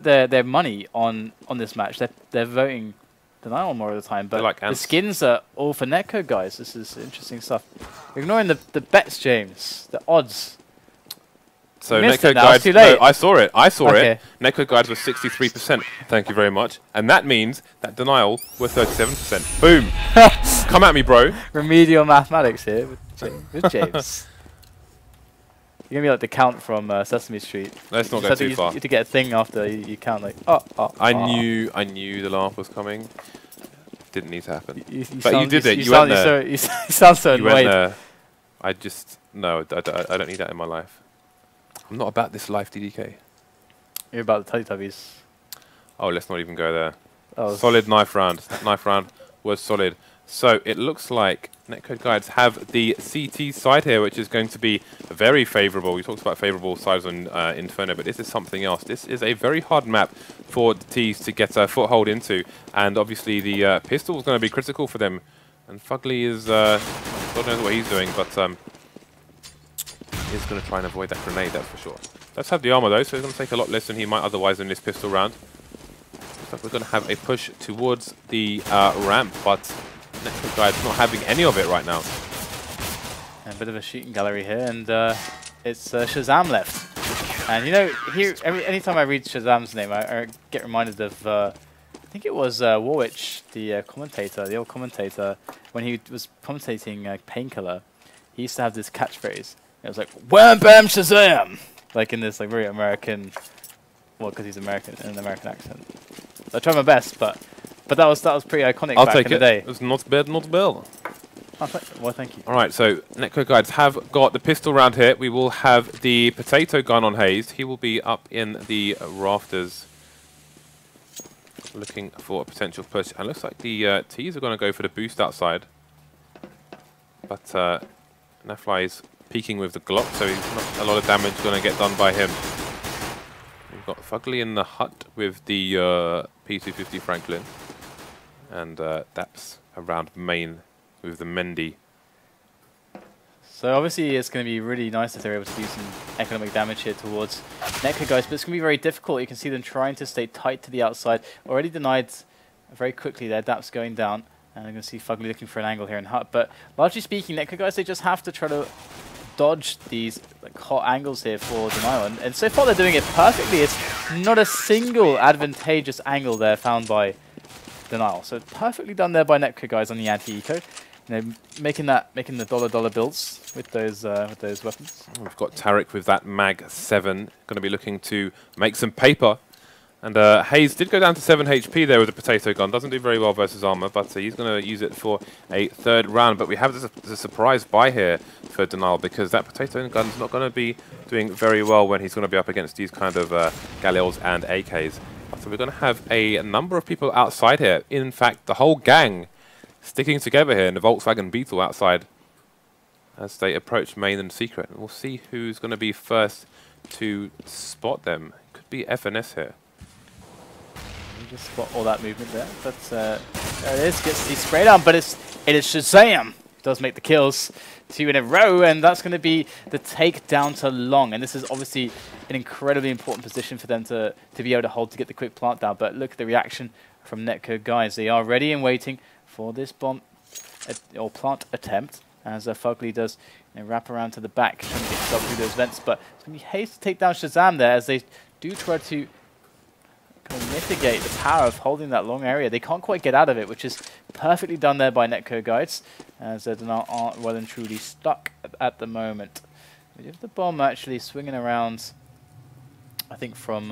their money on this match. They're voting Denial more of the time, but the skins are all for Netcode, guys. This is interesting stuff. Ignoring the bets, James, the odds. So Netcode Guides, no, I saw it. Netcode Guides were 63%. Thank you very much. And that means that Denial were 37%. Boom. Come at me, bro. Remedial mathematics here with James. You're going to be like the count from Sesame Street. Let's not go too far. You have to get a thing after you count, like, I knew the laugh was coming. Didn't need to happen. But you did it. You went there. You sound so annoyed. You went there. No, I don't need that in my life. I'm not about this life, DDK. You're about the Teletubbies. Oh, let's not even go there. Oh, solid knife round. That knife round was solid. So it looks like Netcode Guides have the CT side here, which is going to be very favorable. We talked about favorable sides on Inferno, but this is something else. This is a very hard map for the T's to get a foothold into, and obviously the pistol is going to be critical for them. And Fugly is, God knows what he's doing, but he's going to try and avoid that grenade, that's for sure. Let's have the armor though, so he's going to take a lot less than he might otherwise in this pistol round. Looks like we're going to have a push towards the ramp, but Netcode Guides not having any of it right now. A bit of a shooting gallery here, and it's Shazam left. And you know, here anytime I read Shazam's name, I get reminded of I think it was Warwich, the commentator, the old commentator, when he was commentating Painkiller. He used to have this catchphrase. It was like "Wham Bam Shazam," like in this like very American, well, because he's American in an American accent. I tried my best, but that was pretty iconic back in the day. It was not bad, not bad. Well, thank you. All right, so Netcode Guides have got the pistol round here. We will have the potato gun on Hayes. He will be up in the rafters, looking for a potential push. And looks like the T's are going to go for the boost outside, but Nafly is peeking with the Glock, so he's not a lot of damage going to get done by him. We've got Fugly in the hut with the P250 Franklin, and Daps around main with the Mendy. So obviously it's going to be really nice if they're able to do some economic damage here towards Netcode Guys, but it's going to be very difficult. You can see them trying to stay tight to the outside. Already denied very quickly there. Daps going down, and I'm going to see Fugly looking for an angle here in hut. But largely speaking, Netcode Guys, they just have to try to dodge these like hot angles here for Denial, and so far they're doing it perfectly. It's not a single advantageous angle there found by Denial. So perfectly done there by Netcode Guys on the anti-eco. You know, making the dollar bills with those weapons. We've got Tarek with that Mag 7, going to be looking to make some paper. And Hayes did go down to 7 HP there with the potato gun. Doesn't do very well versus armor, but he's going to use it for a third round. But we have this surprise buy here for Denial, because that potato gun is not going to be doing very well when he's going to be up against these kind of Galils and AKs. So we're going to have a number of people outside here. In fact, the whole gang sticking together here in the Volkswagen Beetle outside as they approach main and secret. And we'll see who's going to be first to spot them. Could be FNS here. You just spot all that movement there, but there it is. Gets the spray down, but it is Shazam. Does make the kills, 2 in a row, and that's going to be the takedown to Long. And this is obviously an incredibly important position for them to be able to hold to get the quick plant down. But look at the reaction from Netcode Guys. They are ready and waiting for this bomb or plant attempt, as Fugly does wrap around to the back, trying to get himself through those vents. But it's going to be Hayes to take down Shazam there, as they do try to kind of mitigate the power of holding that long area. They can't quite get out of it, which is perfectly done there by Netcode Guides, as they aren't well and truly stuck at the moment. We have the bomb actually swinging around, I think from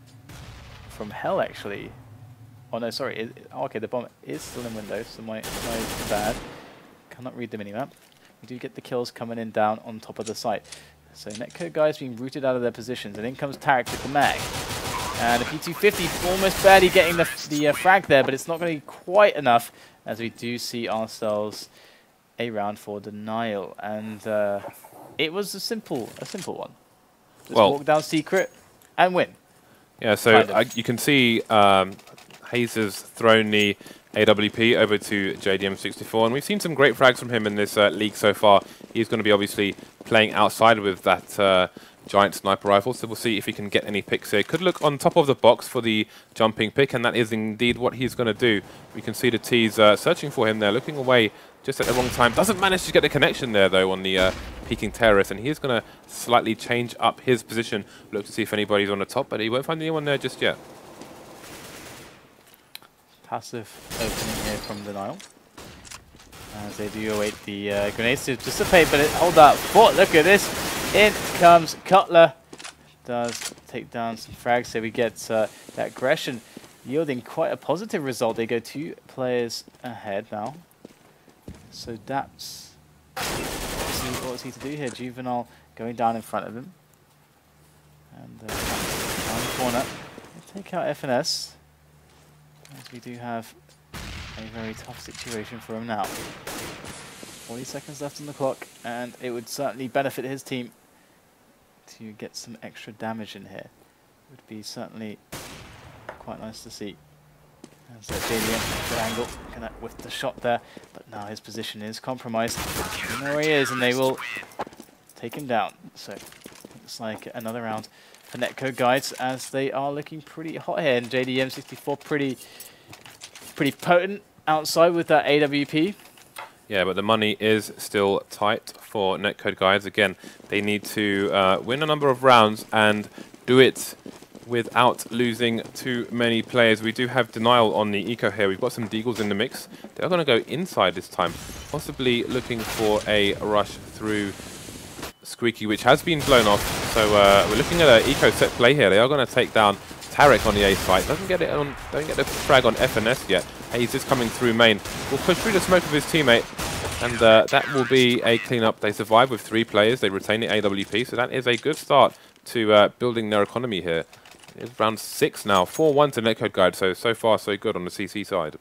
hell actually. Oh no, sorry. Okay, the bomb is still in window, so my bad. Cannot read the minimap. We do get the kills coming in down on top of the site. So Netcode Guys being rooted out of their positions, and in comes Tarek with the mag. And the P250 almost barely getting the frag there, but it's not going to be quite enough, as we do see ourselves a round for Denial. And it was a simple one. Just walk down secret and win. Yeah, so you can see Hayes has thrown the AWP over to JDM64, and we've seen some great frags from him in this league so far. He's going to be obviously playing outside with that giant sniper rifle, so we'll see if he can get any picks here. Could look on top of the box for the jumping pick, and that is indeed what he's going to do. We can see the T's searching for him there, looking away just at the wrong time. Doesn't manage to get the connection there, though, on the peeking terrorist, and he's going to slightly change up his position, look to see if anybody's on the top, but he won't find anyone there just yet. Passive opening here from Denial, as they do await the grenades to dissipate, but hold that fort. Look at this. In comes Cutler. Does take down some frags, so we get that aggression yielding quite a positive result. They go 2 players ahead now. So Daps, what's he to do here? Juvenile going down in front of him. And down the corner. They take out FNS, as we do have a very tough situation for him now. 40 seconds left on the clock, and it would certainly benefit his team to get some extra damage in here. Would be certainly quite nice to see. As JDM, good angle, connect with the shot there, but now his position is compromised. You know where he is, and they will take him down. So looks like another round for Netcode Guides, as they are looking pretty hot here, and JDM 64 pretty potent outside with that AWP. Yeah, but the money is still tight for Netcode Guides. Again, they need to win a number of rounds and do it without losing too many players. We do have Denial on the eco here. We've got some Deagles in the mix. They're going to go inside this time, possibly looking for a rush through Squeaky, which has been blown off. So we're looking at an eco set play here. They are going to take down Tarek on the A site. Don't get the frag on FNS yet. Hayes is coming through main. Will push through the smoke of his teammate, and that will be a cleanup. They survive with 3 players. They retain the AWP, so that is a good start to building their economy here. It's round 6 now, 4-1 to Netcode Guide. So far so good on the CC side.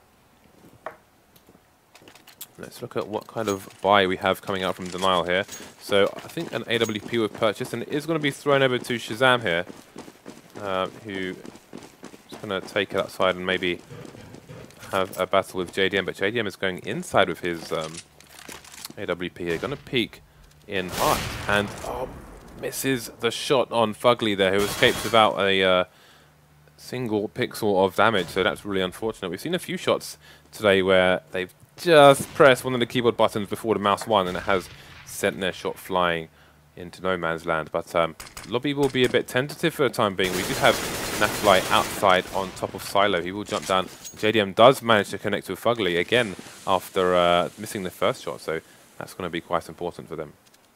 Let's look at what kind of buy we have coming out from Denial here. So I think an AWP was purchased, and it is going to be thrown over to Shazam here, who is going to take it outside and maybe have a battle with JDM, but JDM is going inside with his AWP here. Going to peek in hard, and misses the shot on Fugly there, who escapes without a single pixel of damage, so that's really unfortunate. We've seen a few shots today where they've just pressed one of the keyboard buttons before the mouse won, and it has sent their shot flying into no man's land. But Lobby will be a bit tentative for the time being. We do have Nafly outside on top of Silo. He will jump down. JDM does manage to connect with Fugly again after missing the first shot, so that's going to be quite important for them.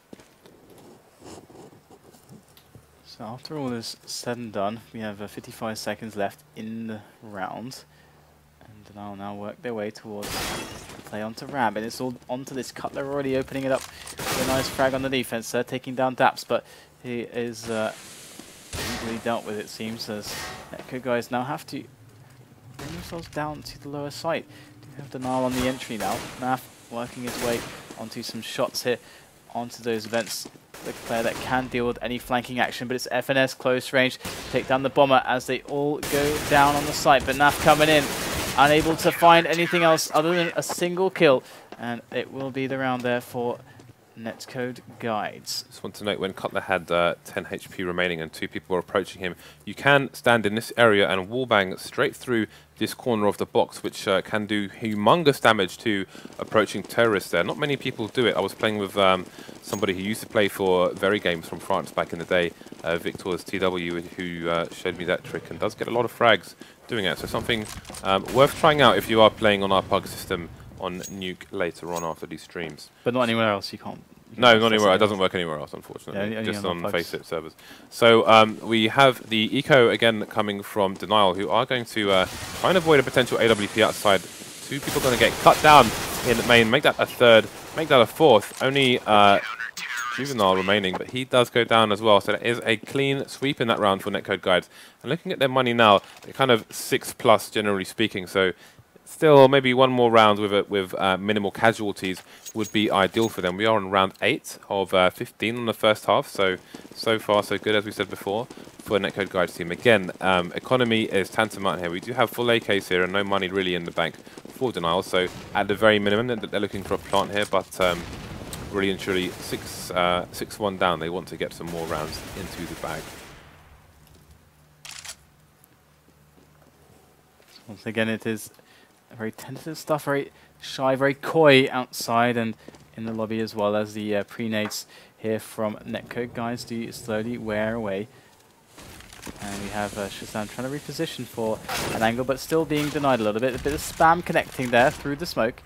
So after all is said and done, we have 55 seconds left in the round, and they'll now work their way towards the play onto Ram, and it's all onto this Cutler, already opening it up with a nice frag on the defense, taking down Daps, but he is easily dealt with, it seems, as Netcode Guys now have to bring themselves down to the lower site. Do have Denial on the entry now. Naf working his way onto some shots here, onto those vents. The player that can deal with any flanking action, but it's FNS close range, take down the bomber as they all go down on the site, but Naf coming in, unable to find anything else other than a single kill, and it will be the round there for Netcode Guides. Just want to note, when Cutler had 10 HP remaining and 2 people were approaching him, you can stand in this area and wallbang straight through this corner of the box, which can do humongous damage to approaching terrorists there. Not many people do it. I was playing with somebody who used to play for Very Games from France back in the day, Victor's TW, who showed me that trick, and does get a lot of frags doing it. So something worth trying out if you are playing on our PUG system on Nuke later on after these streams. But not anywhere else, you can't. No, not anywhere. It doesn't work anywhere else, unfortunately. Yeah, just on FACEIT servers. So we have the eco again coming from Denial, who are going to try and avoid a potential AWP outside. 2 people going to get cut down in the main. Make that a third. Make that a fourth. Only Juvenile remaining, but he does go down as well. So that is a clean sweep in that round for Netcode Guides. And looking at their money now, they're kind of 6+ generally speaking. So still, maybe one more round with minimal casualties would be ideal for them. We are on round 8 of 15 on the first half, so far so good, as we said before, for Netcode Guides team. Again, economy is tantamount here. We do have full AKs here and no money really in the bank for Denial, so at the very minimum they're looking for a plant here, but really and truly 6-1 down. They want to get some more rounds into the bag. Once again, it is very tentative stuff, very shy, very coy outside and in the lobby, as well as the pre-nades here from Netcode guys do slowly wear away. And we have Shazam trying to reposition for an angle, but still being denied a little bit. A bit of spam connecting there through the smoke.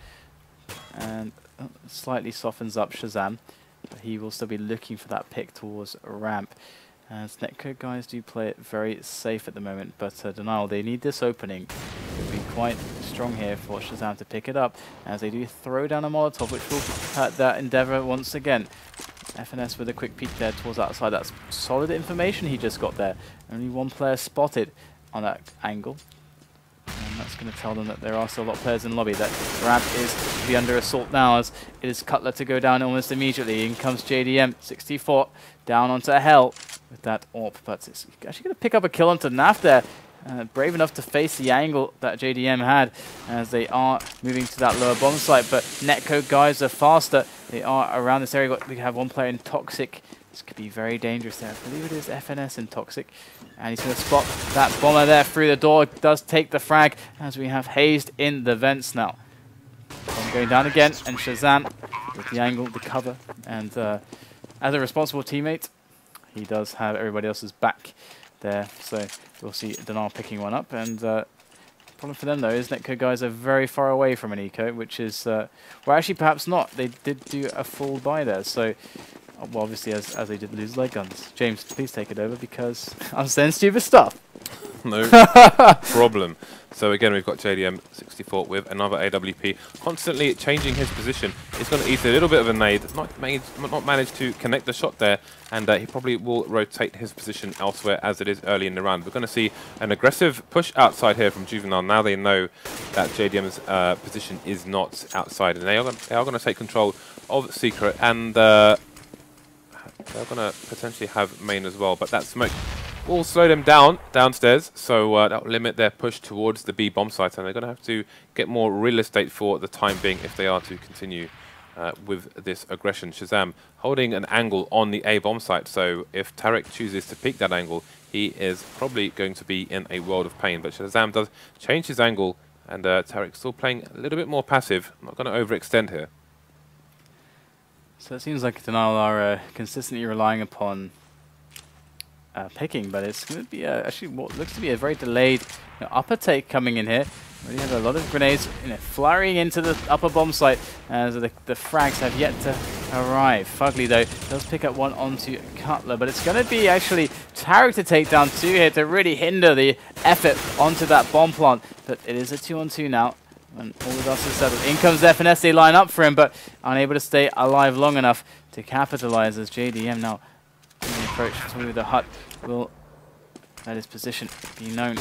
And slightly softens up Shazam. But he will still be looking for that pick towards a ramp. As Netcode guys do play it very safe at the moment, but Denial, they need this opening. It will be quite strong here for Shazam to pick it up, as they do throw down a Molotov, which will hurt that endeavor once again. FNS with a quick peek there towards outside. That's solid information he just got there. Only one player spotted on that angle. And that's going to tell them that there are still a lot of players in the lobby. That ramp is to be under assault now, as it is Cutler to go down almost immediately. In comes JDM, 64, down onto Hell with that AWP. But it's actually going to pick up a kill onto Naf there. Brave enough to face the angle that JDM had, as they are moving to that lower bomb site. But Netcode guys are faster. They are around this area. We have one player in Toxic. This could be very dangerous there. I believe it is FNS in Toxic. And he's going to spot that bomber there through the door. Does take the frag, as we have Hazed in the vents now. Bomb going down again, and Shazam with the angle, the cover. And as a responsible teammate, he does have everybody else's back there. So we'll see Denial picking one up. And problem for them, though, is Netcode guys are very far away from an eco, which is, well, actually perhaps not. They did do a full buy there. So, well, obviously, as they did lose light guns. James, please take it over, because I'm saying stupid stuff. No problem. So again, we've got JDM 64 with another AWP, constantly changing his position. He's going to eat a little bit of a nade, not managed to connect the shot there, and he probably will rotate his position elsewhere as it is early in the round. We're going to see an aggressive push outside here from Juvenile. Now they know that JDM's position is not outside, and they are going to take control of Secret, and they're going to potentially have main as well, but that smoke will slow them down downstairs, so that will limit their push towards the B bomb site, and they're going to have to get more real estate for the time being if they are to continue with this aggression. Shazam holding an angle on the A bomb site, so if Tarek chooses to peek that angle, he is probably going to be in a world of pain. But Shazam does change his angle, and Tarek still playing a little bit more passive, not going to overextend here. So it seems like Denial are consistently relying upon picking, but it's going to be actually what looks to be a very delayed upper take coming in here. We have a lot of grenades flurrying into the upper bomb site, as the frags have yet to arrive. Fugly, though, does pick up one onto Cutler, but it's going to be actually Tarek to take down two here to really hinder the effort onto that bomb plant. But it is a 2-on-2 now, and all the dust is settled. In comes FNS, they line up for him, but unable to stay alive long enough to capitalize, as JDM now in the approach through the hut will let his position be known.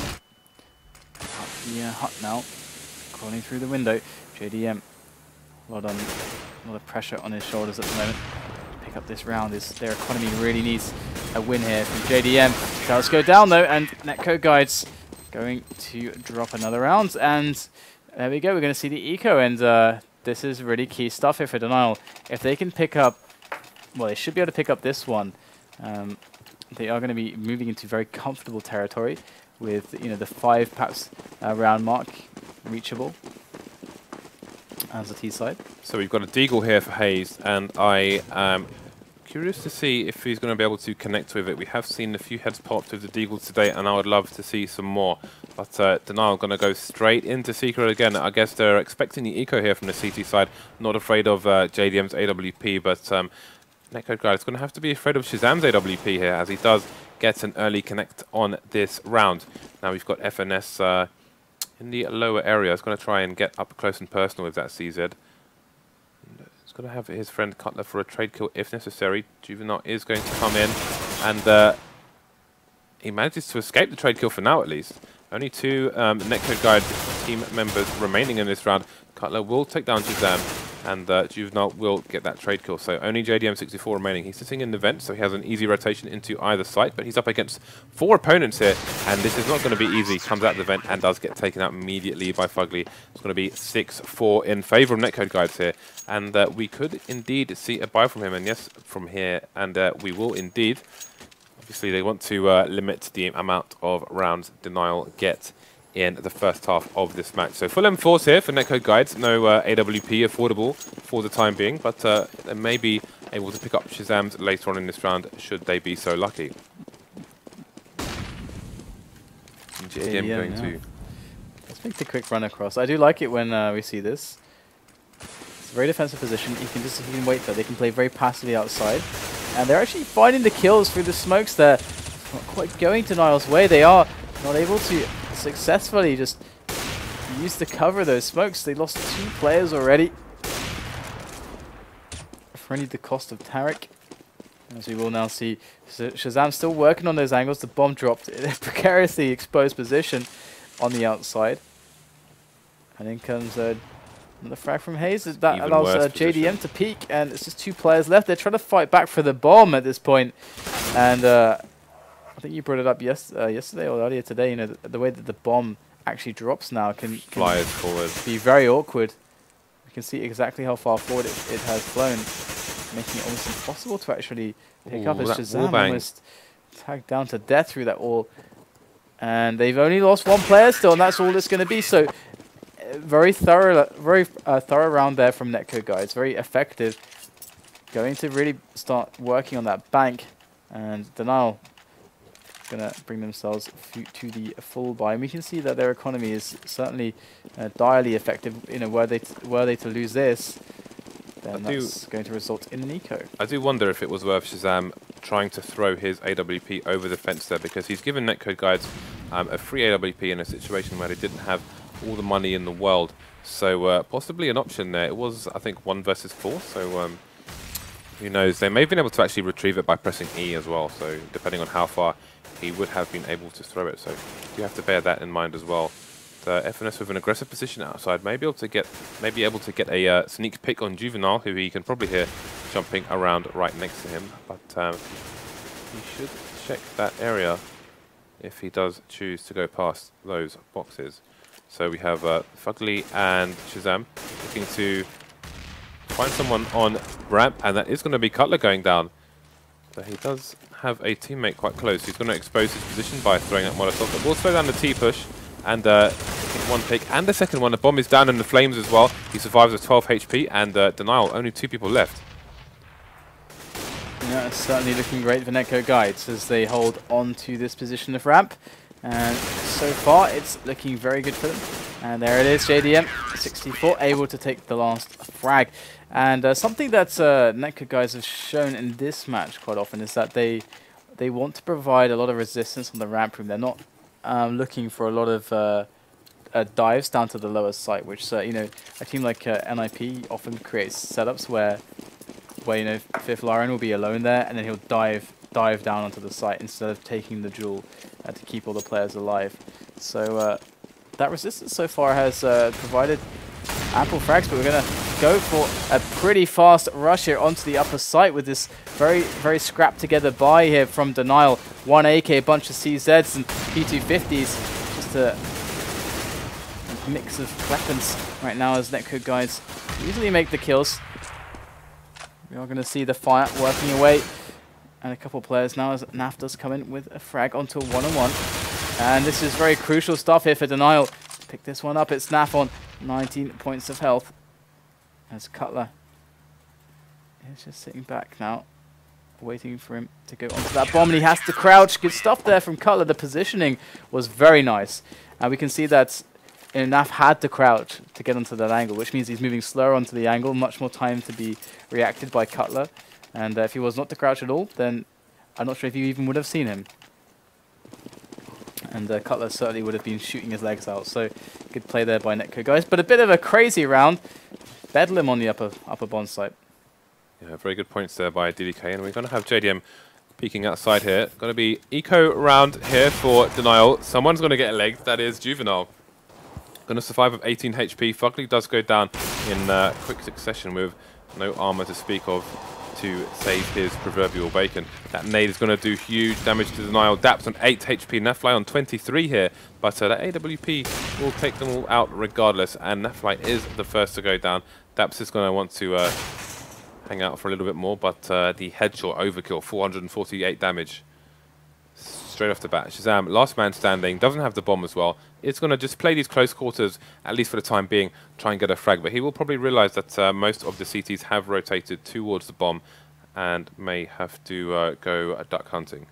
Up the hut now, crawling through the window. JDM, a lot of pressure on his shoulders at the moment. To pick up this round, their economy really needs a win here from JDM. Shouts go down though, and Netcode guides going to drop another round, and there we go. We're going to see the eco, and this is really key stuff here for Denial. If they can pick up, well, they should be able to pick up this one. They are going to be moving into very comfortable territory with the 5 perhaps round mark reachable as the T side. So we've got a Deagle here for Hayes, and I am curious to see if he's going to be able to connect with it. We have seen a few heads popped with the Deagle today, and I would love to see some more. But Denial going to go straight into Secret again. I guess they're expecting the eco here from the CT side. Not afraid of JDM's AWP, but Netcode guy is going to have to be afraid of Shazam's AWP here, as he does get an early connect on this round. Now we've got FNS in the lower area. He's going to try and get up close and personal with that CZ. He's going to have his friend Cutler for a trade kill if necessary. Juvenile is going to come in, and he manages to escape the trade kill for now at least. Only 2 Netcode guide team members remaining in this round. Cutler will take down Shazam. and Juvenile will get that trade kill. So only JDM64 remaining. He's sitting in the vent, so he has an easy rotation into either site, but he's up against 4 opponents here, and this is not going to be easy. Comes out the vent and does get taken out immediately by Fugly. It's going to be 6-4 in favor of Netcode Guides here, and we could indeed see a buy from him, and yes, from here, and we will indeed. Obviously, they want to limit the amount of rounds Denial get in the first half of this match. So full M4s here for Netcode Guides. No AWP affordable for the time being, but they may be able to pick up Shazams later on in this round, should they be so lucky. JDM going to... Let's make the quick run across. I do like it when we see this. It's a very defensive position. You can wait there. They can play very passively outside. And they're actually finding the kills through the smokes there. Not quite going to Niall's way. They are not able to successfully just use the cover of those smokes. They lost 2 players already. For only the cost of Tarek. As we will now see, Shazam still working on those angles. The bomb dropped in a precariously exposed position on the outside. And in comes another frag from Hayes. That Even allows JDM to peek, and it's just 2 players left. They're trying to fight back for the bomb at this point. And I think you brought it up yesterday or earlier today. You know, the way that the bomb actually drops now can flies forward, be very awkward. You can see exactly how far forward it has flown, making it almost impossible to actually pick up as Shazam almost tagged down to death through that wall. And they've only lost 1 player still, and that's all it's going to be. So very thorough round there from Netcode Guides. Very effective. Going to really start working on that bank, and Denial going to bring themselves to the full buy. And we can see that their economy is certainly direly effective. You know, were they to lose this, then that's going to result in an eco. I do wonder if it was worth Shazam trying to throw his AWP over the fence there, because he's given Netcode Guides a free AWP in a situation where they didn't have all the money in the world. So possibly an option there. It was, I think, 1 versus 4. So who knows? They may have been able to actually retrieve it by pressing E as well. So depending on how far he would have been able to throw it. So you have to bear that in mind as well. The FNS with an aggressive position outside may be able to get a sneak pick on Juvenile, who he can probably hear jumping around right next to him. But he should check that area if he does choose to go past those boxes. So we have Fugly and Shazam looking to find someone on ramp, and that is going to be Cutler going down. But he does have a teammate quite close. He's going to expose his position by throwing out Molotov. But we'll slow down the T-push, and 1 pick, and the second one. The bomb is down in the flames as well. He survives with 12 HP, and Denial, only 2 people left. Yeah, it's certainly looking great for Netcode Guides as they hold on to this position of ramp. And so far, it's looking very good for them. And there it is, JDM 64 able to take the last frag. And something that Netcode Guides have shown in this match quite often is that they want to provide a lot of resistance on the ramp room. They're not looking for a lot of dives down to the lower site, which you know, a team like NIP often creates setups where you know, Fifth Laren will be alone there, and then he'll dive down onto the site instead of taking the jewel to keep all the players alive. So that resistance so far has provided ample frags, but we're going to go for a pretty fast rush here onto the upper site with this very, very scrapped together buy here from Denial. 1 AK, a bunch of CZs and P250s. Just a mix of weapons right now as Netcode Guides easily make the kills. We are going to see the fire working away. And a couple players now as Naf does come in with a frag onto a 1-on-1. And this is very crucial stuff here for Denial. Pick this one up. It's Naf on 19 points of health. As Cutler is just sitting back now, waiting for him to go onto that bomb. And he has to crouch. Good stuff there from Cutler. The positioning was very nice. And we can see that Naf had to crouch to get onto that angle, which means he's moving slower onto the angle. Much more time to be reacted by Cutler. And if he was not to crouch at all, then I'm not sure if you even would have seen him. And Cutler certainly would have been shooting his legs out. So good play there by Netcode Guys. But a bit of a crazy round. Bedlam on the upper bond site. Yeah, very good points there by DDK. And we're going to have JDM peeking outside here. Going to be eco round here for Denial. Someone's going to get a leg. That is Juvenile. Going to survive with 18 HP. Fugly does go down in quick succession with no armor to speak of to save his proverbial bacon. That nade is going to do huge damage to Denial. Daps on 8 HP, Nefly on 23 here, but that AWP will take them all out regardless, and Nefly is the first to go down. Daps is going to want to hang out for a little bit more, but the headshot overkill, 448 damage. Straight off the bat. Shazam, last man standing, doesn't have the bomb as well. It's going to just play these close quarters, at least for the time being, try and get a frag. But he will probably realize that most of the CTs have rotated towards the bomb and may have to go duck hunting.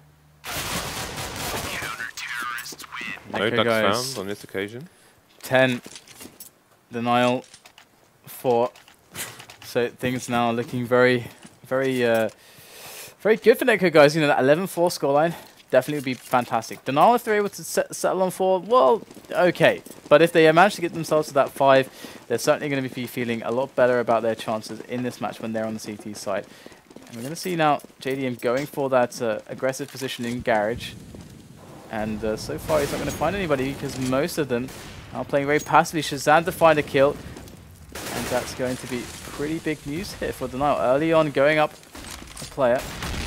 No ducks found on this occasion. 10. Denial 4. So things now looking very good for Netcode, guys. You know, that 11-4 scoreline definitely would be fantastic. Denial, if they're able to settle on 4, well, okay. But if they manage to get themselves to that 5, they're certainly going to be feeling a lot better about their chances in this match when they're on the CT side. And we're going to see now JDM going for that aggressive position in Garage. And so far he's not going to find anybody because most of them are playing very passively. Shazam to find a kill. And that's going to be pretty big news here for Denial. Early on, going up a player.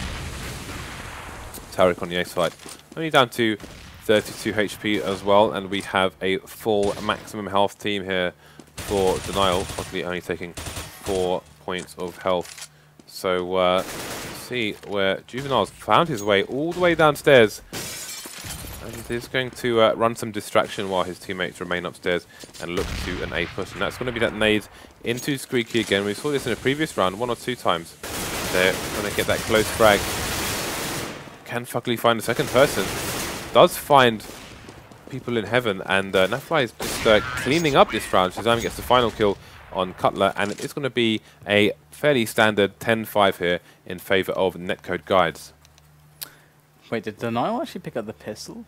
Tariq on the A side. Only down to 32 HP as well, and we have a full maximum health team here for Denial, possibly only taking 4 points of health. So see where Juvenile's found his way all the way downstairs. And he's going to run some distraction while his teammates remain upstairs and look to an A push. And that's going to be that nade into Squeaky again. We saw this in a previous round 1 or 2 times. They're going to get that close frag. Can Fugly find a second person? Does find people in heaven, and Nefly is just cleaning up this round. Shazam gets the final kill on Cutler, and it is going to be a fairly standard 10-5 here in favor of Netcode Guides. Wait, did Denial actually pick up the pistol?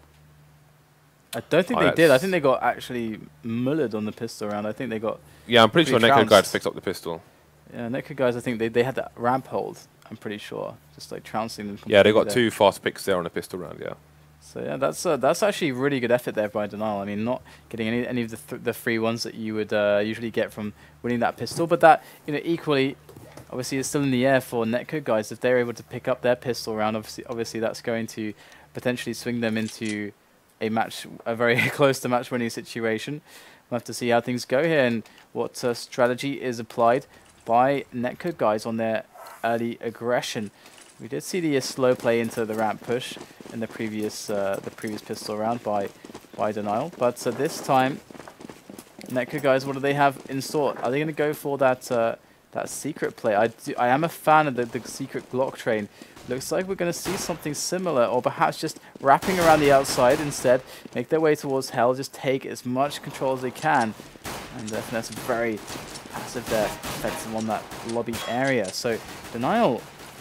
I don't think they did. I think they got actually mullered on the pistol round. I think they got... Yeah, I'm pretty sure Netcode Guides picked up the pistol. Yeah, Netcode Guides, I think they had that ramp hold. I'm pretty sure, just like trouncing them. Yeah, they got 2 fast picks there on a pistol round. Yeah. So yeah, that's actually really good effort there by Denial. I mean, not getting any of the free ones that you would usually get from winning that pistol, but that, you know, equally, obviously, it's still in the air for Netcode Guys. If they're able to pick up their pistol round, obviously that's going to potentially swing them into a match, a very close to match-winning situation. We'll have to see how things go here and what strategy is applied by Netcode Guys on their early aggression. We did see the slow play into the ramp push in the previous pistol round by Denial, but this time, Netcode Guys, what do they have in store? Are they going to go for that that secret play? I am a fan of the secret Glock train. Looks like we're going to see something similar, or perhaps just wrapping around the outside instead, make their way towards Hell, just take as much control as they can, and Finesse very passive there, effective on that lobby area. So Denial,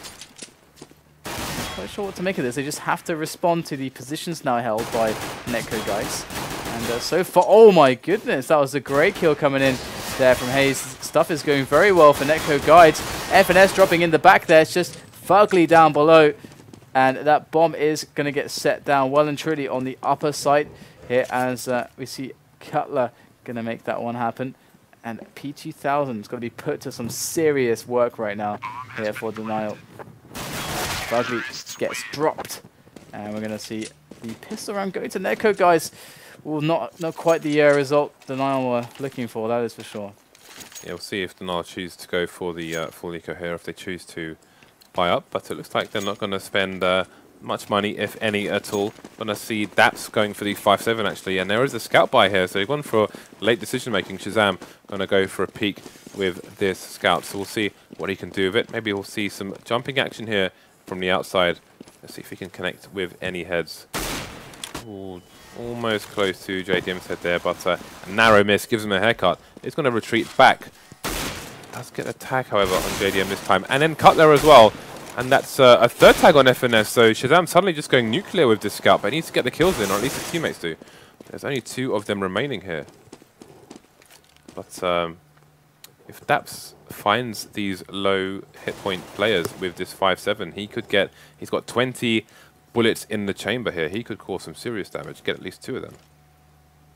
not quite sure what to make of this. They just have to respond to the positions now held by Netcode Guys. And so far, oh my goodness, that was a great kill coming in there from Hayes. Stuff is going very well for Netcode Guides. FNS dropping in the back there. It's just Fugly down below. And that bomb is going to get set down well and truly on the upper side here as we see Cutler going to make that one happen. And P2000 is going to be put to some serious work right now here for Denial. Fugly gets dropped. And we're going to see the pistol round going to Netcode Guys. Well, not quite the result Denial were looking for, that is for sure. Yeah, we'll see if Denial choose to go for the full eco here, if they choose to buy up. But it looks like they're not going to spend much money, if any at all. Going to see Daps going for the 5-7 actually, and there is a scout buy here, so they've gone for late decision making. Shazam going to go for a peek with this scout, so we'll see what he can do with it. Maybe we'll see some jumping action here from the outside. Let's see if he can connect with any heads. Ooh, almost close to JDM's head there, but a narrow miss gives him a haircut. He's going to retreat back. Does get a tag, however, on JDM this time, and then Cutler as well. And that's a third tag on FNS, so Shazam suddenly just going nuclear with this scout, but he needs to get the kills in, or at least his teammates do. There's only 2 of them remaining here. But if Daps finds these low hit point players with this 5-7, he could get, he's got 20 bullets in the chamber here. He could cause some serious damage, get at least 2 of them.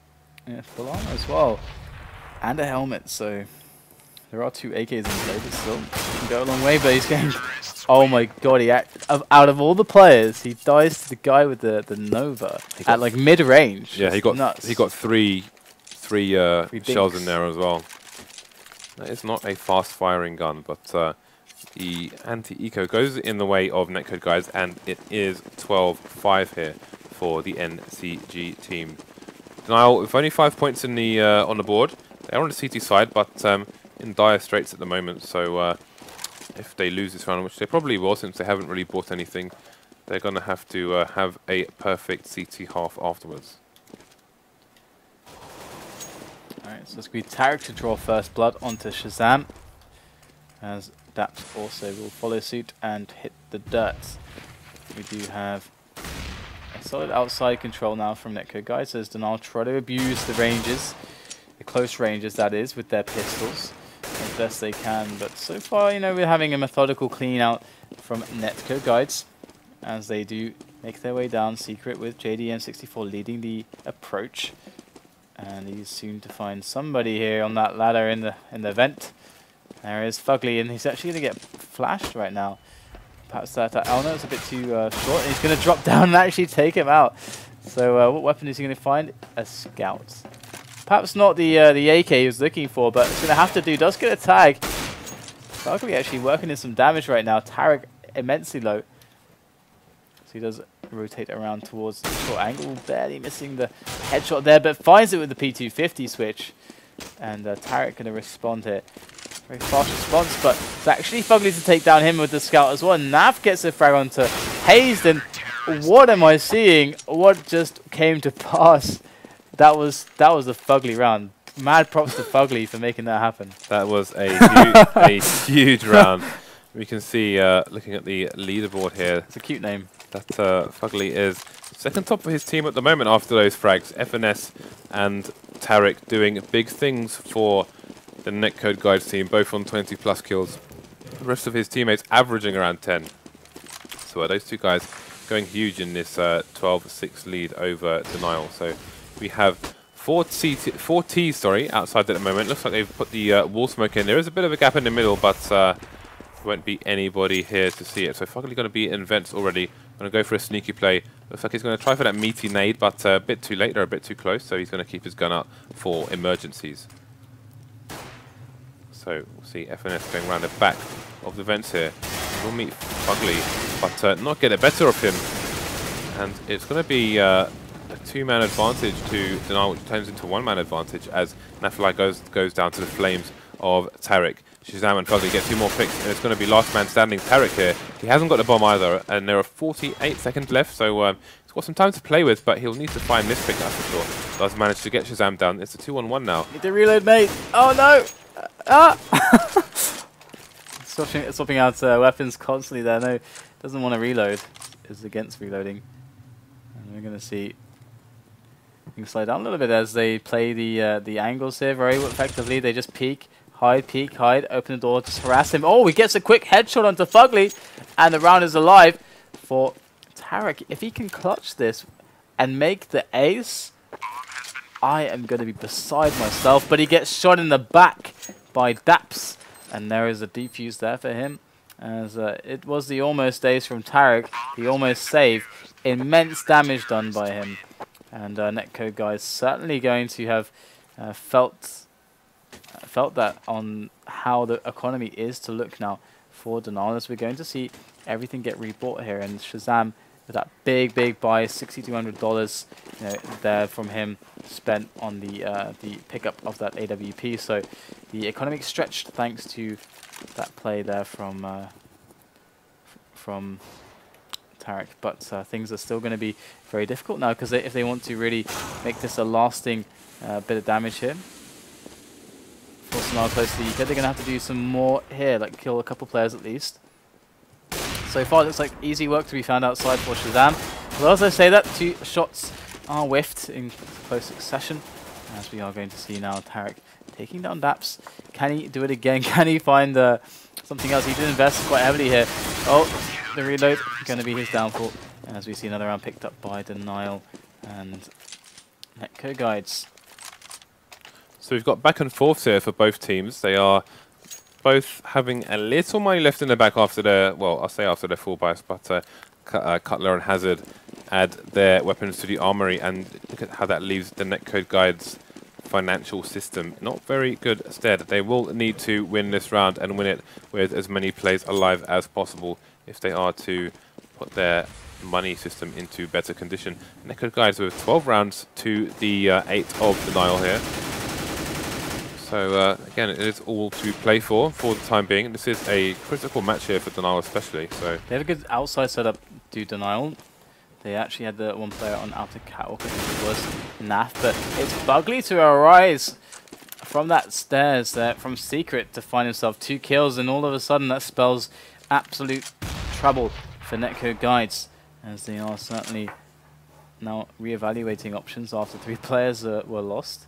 Yeah, full armor as well. And a helmet, so there are 2 AKs in play, but still can go a long way, but he's getting... Oh my god, out of all the players, he dies to the guy with the Nova at like mid-range. Yeah, he got nuts. he got three shells in there as well. That is not a fast-firing gun, but the anti-eco goes in the way of Netcode guys, and it is 12-5 here for the NCG team. Denial with only 5 points in the on the board. They're on the CT side, but in dire straits at the moment. So if they lose this round, which they probably will, since they haven't really bought anything, they're going to have to have a perfect CT half afterwards. Alright, so it's going to be Tarek to draw first blood onto Shazam, as Daps also will follow suit and hit the dirt. We do have a solid outside control now from Netcode guys, as Denal try to abuse the ranges, the close ranges that is, with their pistols as best they can. But so far, you know, we're having a methodical clean out from Netcode guides as they do make their way down secret with JDM64 leading the approach. And he's soon to find somebody here on that ladder in the vent. There is Fugly, and he's actually going to get flashed right now. Perhaps that Elno is a bit too short, and he's going to drop down and actually take him out. So what weapon is he going to find? A scout. Perhaps not the AK he was looking for, but it's going to have to do. Does get a tag. Fugly actually working in some damage right now. Tarek immensely low. So he does rotate around towards the short angle, barely missing the headshot there, but finds it with the P250 switch. And Tarek going to respond here. Very fast response, but it's actually Fugly to take down him with the scout as well. Nav gets a frag onto Hazed, and what am I seeing? What just came to pass? That was a Fugly round. Mad props to Fugly for making that happen. That was a huge round. We can see, looking at the leaderboard here, It's a cute name. that Fugly is second top of his team at the moment after those frags. FNS and Tarek doing big things for the Netcode Guides team, both on 20+ kills. The rest of his teammates averaging around 10. So those two guys going huge in this 12-6 lead over Denial. So we have four Ts outside at the moment. Looks like they've put the wall smoke in. There is a bit of a gap in the middle, but won't be anybody here to see it. So Fugly going to be in vents already. Going to go for a sneaky play. Looks like he's going to try for that meaty nade, but a bit too late. They're a bit too close, so he's going to keep his gun up for emergencies. So we'll see FNS going around the back of the vents here. We'll meet Fugly, but not get the better of him. And it's going to be a 2-man advantage to Denial, which turns into 1-man advantage as Nafalai goes down to the flames of Tarek. Shazam and Fugly get 2 more picks, and it's going to be last man standing Tarek here. He hasn't got the bomb either, and there are 48 seconds left, so he's got some time to play with, but he'll need to find this pick, that's for sure. Does manage to get Shazam down. It's a 2-on-1 now. Need to reload, mate. Oh no! Swapping out weapons constantly there. No, doesn't want to reload. Is against reloading. And we're going to see. You can slow down a little bit as they play the angles here very effectively. They just peek, hide, open the door, just harass him. Oh, he gets a quick headshot onto Fugly, and the round is alive for Tarek. If he can clutch this and make the ace, I am going to be beside myself. But he gets shot in the back by Daps, and there is a defuse there for him. As it was the almost ace from Tarek, he almost saved. Immense damage done by him. And Netcode guys certainly going to have felt that on how the economy is to look now for Denial, as we're going to see everything get rebought here. And Shazam with that big buy, $6,200, you know, there from him spent on the pickup of that AWP. So the economic stretched thanks to that play there from Tarek, but things are still going to be very difficult now, because if they want to really make this a lasting bit of damage here, force Denial close to the UK, they're going to have to do some more here, like kill a couple players at least. So far, it looks like easy work to be found outside for Shazam. Well, as I say that, 2 shots are whiffed in close succession, as we are going to see now Tarek taking down Daps. Can he do it again? Can he find something else? He did invest quite heavily here. Oh, the reload going to be his downfall, as we see another round picked up by Denial and Netcode guides. So we've got back and forth here for both teams. They are both having a little money left in the back after their, well, I'll say after their full buys, but Cutler and Hazard add their weapons to the armory, and look at how that leaves the Netcode Guides financial system not very good stead. They will need to win this round and win it with as many plays alive as possible if they are to put their money system into better condition. Netcode Guides with 12 rounds to the 8 of Denial here. So again, it is all to play for the time being. This is a critical match here for Denial especially. So they have a good outside setup to Denial. They actually had the one player on outer catwalk, I think it was Naf, but it's Bugly to arise from that stairs there, from Secret to find himself 2 kills, and all of a sudden that spells absolute trouble for Netcode Guides, as they are certainly now re-evaluating options after 3 players were lost.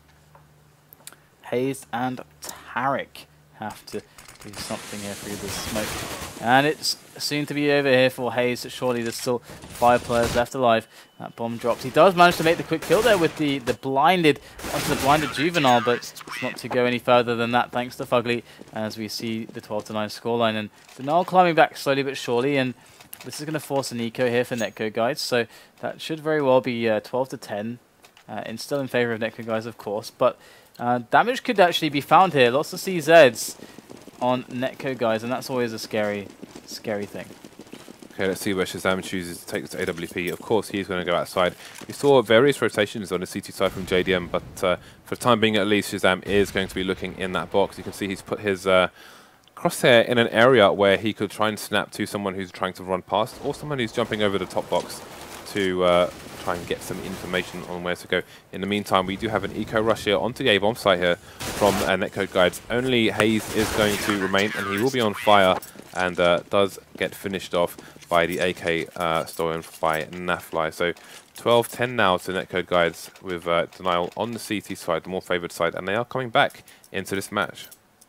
FaCeIT and Tarek have to do something here through the smoke. And it's soon to be over here for FaCeIT. Surely there's still 5 players left alive. That bomb drops. He does manage to make the quick kill there with the blinded onto the blinded Juvenile, but it's not to go any further than that thanks to Fugly, as we see the 12-9 scoreline. And Denial climbing back slowly but surely, and this is going to force an eco here for Netcode Guides, so that should very well be 12-10, and still in favor of Netcode Guides, of course, but damage could actually be found here. Lots of CZs on Netcode Guides, and that's always a scary thing. Okay, let's see where Shazam chooses to take this AWP. Of course, he's going to go outside. We saw various rotations on the CT side from JDM, but for the time being at least, Shazam is going to be looking in that box. You can see he's put his crosshair in an area where he could try and snap to someone who's trying to run past, or someone who's jumping over the top box to try and get some information on where to go. In the meantime, we do have an eco rush here onto the A-bomb site here from Netcode Guides. Only Hayes is going to remain, and he will be on fire, and does get finished off by the AK stolen by Nafly. So 12-10 now to Netcode Guides with Denial on the CT side, the more favoured side, and they are coming back into this match.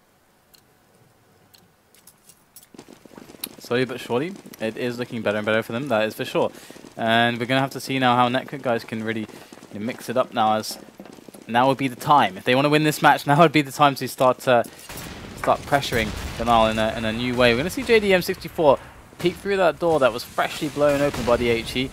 Slowly but surely, it is looking better and better for them, that is for sure. And we're going to have to see now how Netcode Guides can really mix it up now, as now would be the time. If they want to win this match, now would be the time to start pressuring Denial in a new way. We're going to see JDM64 peek through that door that was freshly blown open by the HE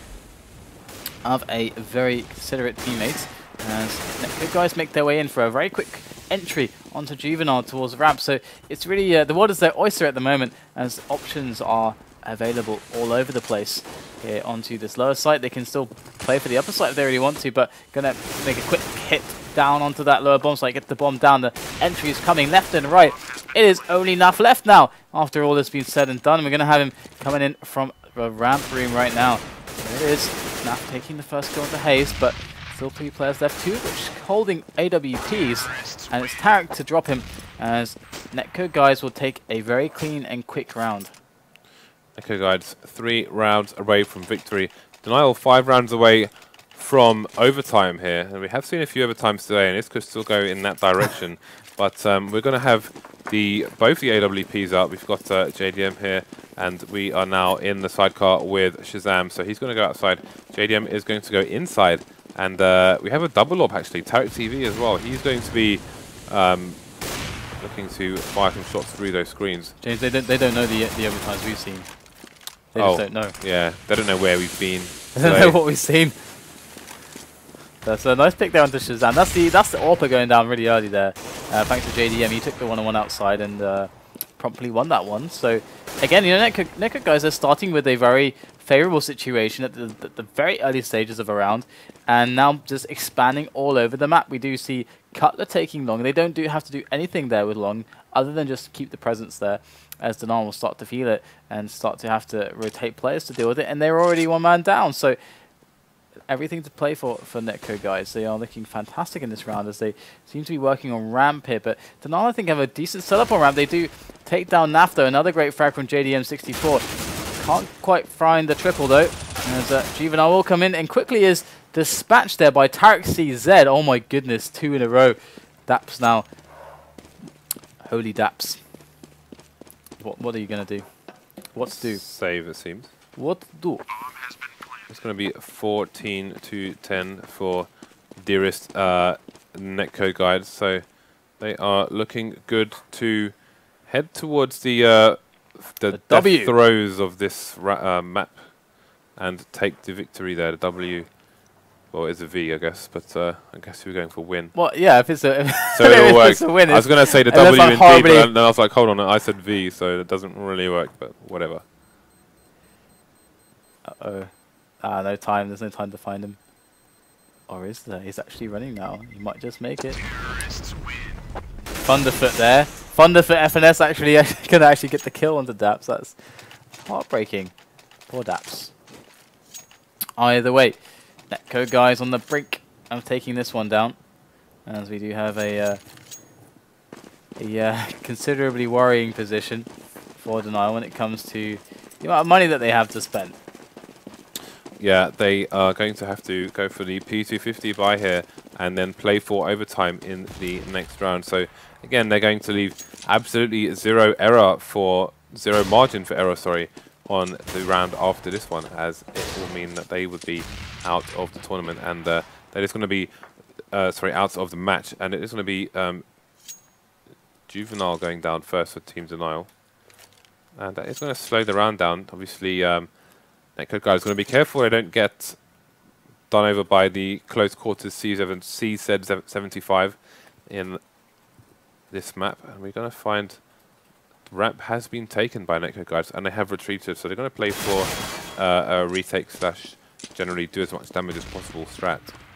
of a very considerate teammate, as Netcode Guides make their way in for a very quick entry onto Juvenile towards the ramp. So it's really the world is their oyster at the moment, as options are available all over the place here onto this lower site. They can still play for the upper site if they really want to, but gonna make a quick hit down onto that lower bomb site, get the bomb down. The entry is coming left and right. It is only Naf left now after all that's been said and done. We're gonna have him coming in from the ramp room right now. There it is, Naf taking the first kill to Hayes, but still 3 players left, 2 which holding AWPs, and it's Tarek to drop him, as Netcode Guides will take a very clean and quick round. Netcode Guides 3 rounds away from victory. Denial 5 rounds away from overtime here, and we have seen a few overtimes today, and this could still go in that direction. But we're going to have both the AWPs out. We've got JDM here, and we are now in the sidecar with Shazam, so he's going to go outside. JDM is going to go inside. And we have a double op actually, Tarek TV as well. He's going to be looking to fire some shots through those screens. James, they don't know the overtimes we've seen. They just don't know. Yeah, they don't know where we've been. They don't know what we've seen. That's a nice pick there onto Shazam. That's the AWP going down really early there. Thanks to JDM, he took the 1-on-1 outside and promptly won that one. So again, you know, Netcode Guys are starting with a very favourable situation at the very early stages of a round, and now just expanding all over the map. We do see Cutler taking Long. They don't have to do anything there with Long other than just keep the presence there, as Denial will start to feel it and start to have to rotate players to deal with it, and they're already 1 man down. So everything to play for Netcode Guys. They are looking fantastic in this round, as they seem to be working on ramp here, but Denial I think have a decent setup on ramp. They do take down Nafto, another great frag from JDM64. Can't quite find the triple though, as Juvenile will come in and quickly is dispatched there by Tarek CZ. Oh my goodness, 2 in a row. Daps now. Holy Daps. What are you going to do? What to do? Save, it seems. What to do? It's going to be 14-10 for Dearest. Netcode guides, so they are looking good to head towards the death W throes of this map and take the victory there. The W, well, it's a V, I guess, but I guess we're going for win. Well, yeah, if it's a so it all works. A win, I was going to say the W and D, but then I was like, hold on, I said V, so it doesn't really work, but whatever. Uh-oh. Ah, no time. There's no time to find him. Or is there? He's actually running now. He might just make it. Thunderfoot there. Thunderfoot FNS actually can actually get the kill onto Daps. That's heartbreaking. Poor Daps. Either way, Netcode guys on the brink of taking this one down, as we do have a considerably worrying position for Denial when it comes to the amount of money that they have to spend. Yeah, they are going to have to go for the P250 buy here and then play for overtime in the next round. So again, they're going to leave absolutely zero margin for error, sorry, on the round after this one, as it will mean that they would be out of the tournament, and that is going to be, out of the match, and it is going to be Juvenile going down first for Team Denial, and that is going to slow the round down. Obviously, Netcode guys going to be careful they don't get done over by the close quarters CZ75 in this map, and we're going to find the ramp has been taken by Netcode guys, and they have retreated, so they're going to play for a retake / generally do as much damage as possible strat.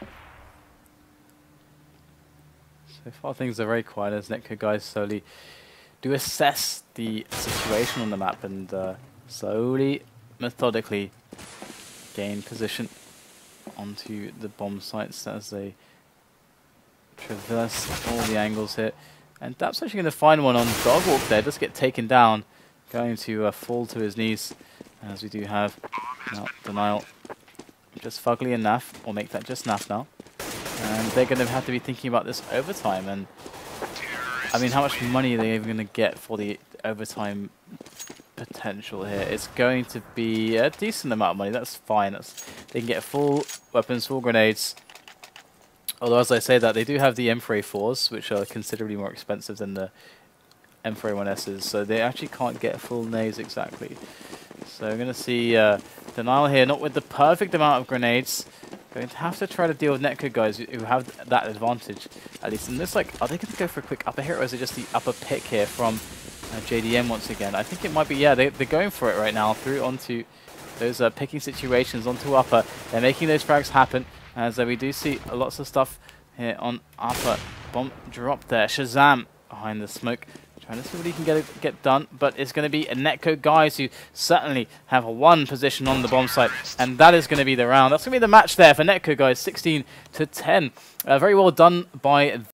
So far things are very quiet as Netcode guys slowly do assess the situation on the map and slowly, methodically gain position onto the bomb sites as they traverse all the angles here. And Daps actually going to find one on Dogwalk there, just get taken down, going to fall to his knees, as we do have now Denial just Fugly and Naf, or make that just Naf now. And they're going to have to be thinking about this overtime, and I mean, how much money are they even going to get for the overtime potential here? It's going to be a decent amount of money. That's fine. They can get full weapons, full grenades. Although, as I say that, they do have the M4A4s, which are considerably more expensive than the M4A1Ss, so they actually can't get full nades exactly. So we're going to see Denial here, not with the perfect amount of grenades. Going to have to try to deal with Netcode guys who have that advantage, at least. And this, like, are they going to go for a quick upper here, or is it just the upper pick here from JDM once again? I think it might be, yeah, they're going for it right now, through onto those picking situations, onto upper. They're making those frags happen, as we do see lots of stuff here on upper. Bomb drop there. Shazam behind the smoke, trying to see what he can get done, but it's going to be a Netcode guys who certainly have one position on the bomb site, and that is going to be the round. That's going to be the match there for Netcode guys, 16-10. Very well done by